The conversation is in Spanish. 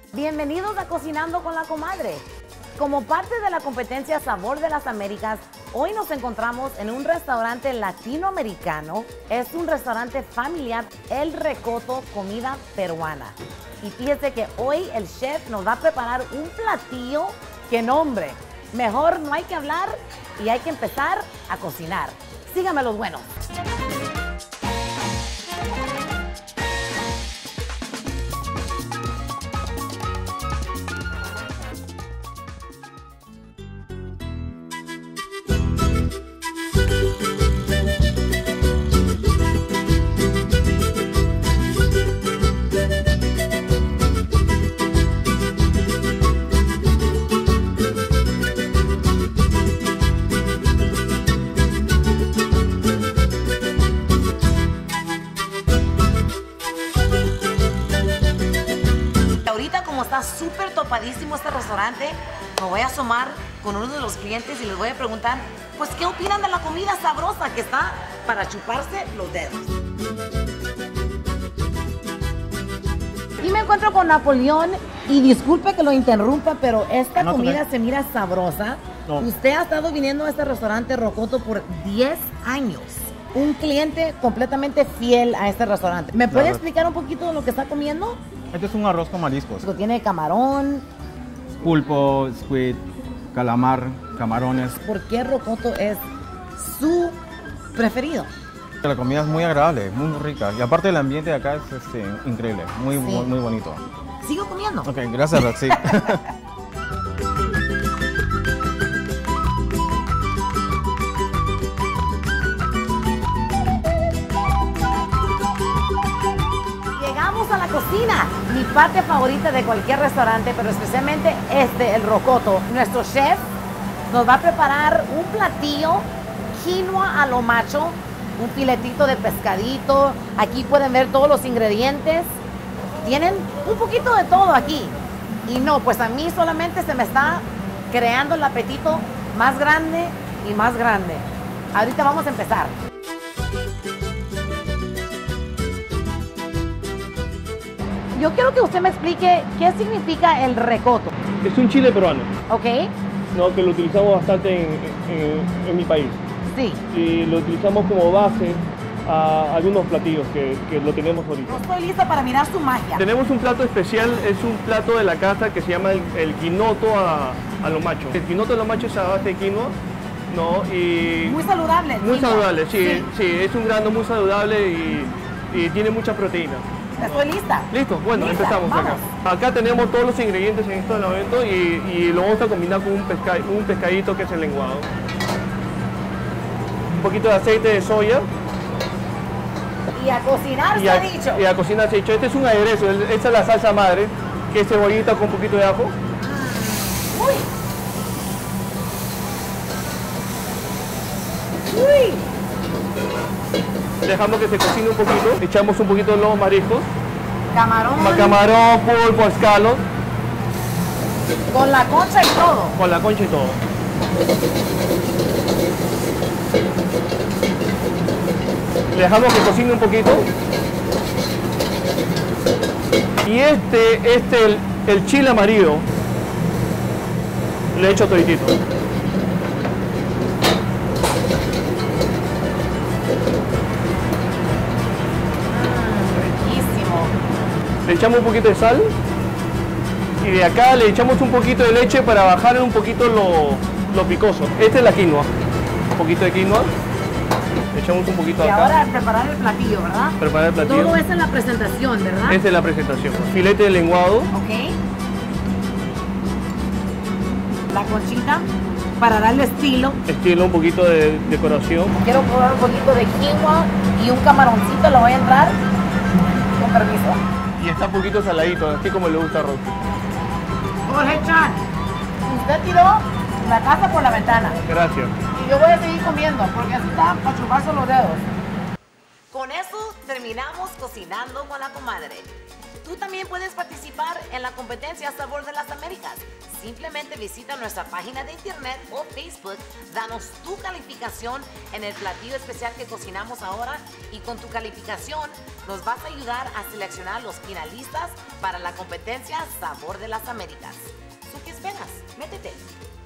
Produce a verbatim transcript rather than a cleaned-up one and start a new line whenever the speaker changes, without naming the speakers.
Bienvenidos a Cocinando con la Comadre. Como parte de la competencia Sabor de las Américas, hoy nos encontramos en un restaurante latinoamericano. Es un restaurante familiar, El Recoto, comida peruana. Y fíjense que hoy el chef nos va a preparar un platillo que nombre. Mejor no hay que hablar y hay que empezar a cocinar. Síganme los buenos. Está súper topadísimo este restaurante. Me voy a asomar con uno de los clientes y les voy a preguntar, pues, ¿qué opinan de la comida sabrosa que está para chuparse los dedos? Y me encuentro con Napoleón y disculpe que lo interrumpa, pero esta no, comida no. se mira sabrosa. No. Usted ha estado viniendo a este restaurante Rocoto por diez años. Un cliente completamente fiel a este restaurante. ¿Me puede claro. explicar un poquito de lo que está comiendo?
Este es un arroz con mariscos.
Tiene camarón,
pulpo, squid, calamar, camarones.
¿Por qué Rocoto es su preferido?
La comida es muy agradable, muy rica. Y aparte el ambiente de acá es este, increíble, muy, sí. muy, muy bonito.
¿Sigo comiendo?
Ok, gracias, Roxy.
A la cocina, mi parte favorita de cualquier restaurante, pero especialmente este, el Rocoto. Nuestro chef nos va a preparar un platillo quinoa a lo macho, un filetito de pescadito. Aquí pueden ver todos los ingredientes. Tienen un poquito de todo aquí. Y no, pues a mí solamente se me está creando el apetito más grande y más grande. Ahorita vamos a empezar. Yo quiero que usted me explique qué significa el recoto.
Es un chile peruano.
Ok.
No, que lo utilizamos bastante en, en, en mi país.
Sí.
Y lo utilizamos como base a algunos platillos que, que lo tenemos ahorita.
No estoy lista para mirar su magia.
Tenemos un plato especial, es un plato de la casa que se llama el, el quinoto a, a lo macho. El quinoto a lo macho es a base de quinoa. No, y
muy saludable.
Muy
quinoa.
saludable, sí, sí,
sí.
Sí, es un grano muy saludable y, y tiene mucha proteína.
Estoy lista.
Listo, bueno,
Lista.
empezamos
Vamos.
acá. Acá tenemos todos los ingredientes en este momento y, y lo vamos a combinar con un, pesca, un pescadito que es el lenguado. Un poquito de aceite de soya.
Y a cocinar, se ha dicho.
Y a cocinar, se ha dicho. Este es un aderezo, esta es la salsa madre, que es cebollita con un poquito de ajo.
Uy. Uy.
Dejamos que se cocine un poquito, echamos un poquito de los mariscos.
Camarón.
Camarón, pulpo, escalos.
Con la concha y todo.
Con la concha y todo. Dejamos que cocine un poquito. Y este, este, el, el chile amarillo, le echo toditito. Le echamos un poquito de sal y de acá le echamos un poquito de leche para bajar un poquito lo, lo picoso. Esta es la quinoa, un poquito de quinoa, le echamos un poquito
y
acá.
Y ahora preparar el platillo, ¿verdad?
Preparar el platillo.
Todo es en la presentación, ¿verdad?
Esta es la presentación. Filete de lenguado.
Ok. La conchita para darle estilo.
Estilo, un poquito de decoración.
Quiero probar un poquito de quinoa y un camaroncito, le voy a entrar. Con permiso.
Y está un poquito saladito, así como le gusta a Rocky.
Jorge Chan, usted tiró la casa por la ventana.
Gracias.
Y yo voy a seguir comiendo, porque así está para chuparse los dedos. Con eso terminamos Cocinando con la Comadre. Tú también puedes participar en la competencia Sabor de las Américas. Simplemente visita nuestra página de internet o Facebook, danos tu calificación en el platillo especial que cocinamos ahora y con tu calificación nos vas a ayudar a seleccionar los finalistas para la competencia Sabor de las Américas. ¿Tú qué esperas? Métete.